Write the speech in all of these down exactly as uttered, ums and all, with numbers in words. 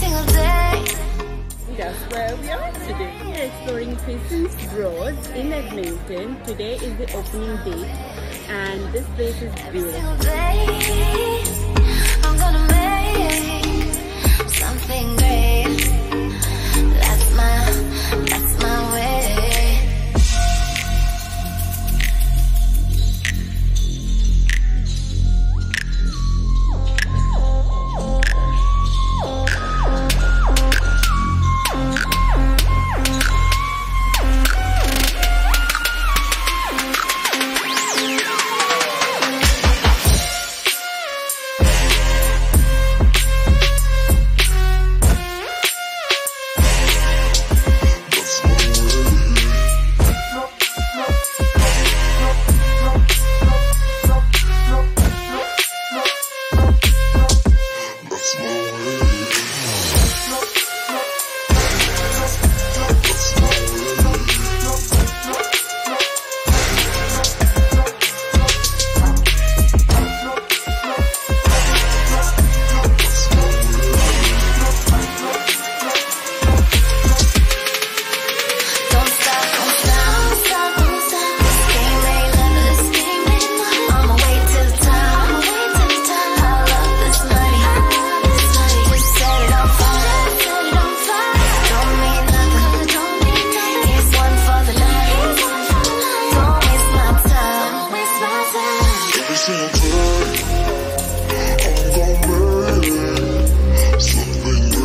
single day. That's where we are today. We are exploring FRESON's Roads in Edmonton. Today is the opening date and this place is beautiful. Day, I'm gonna make something great. That's my, that's my way.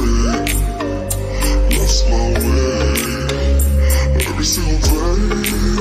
Every single day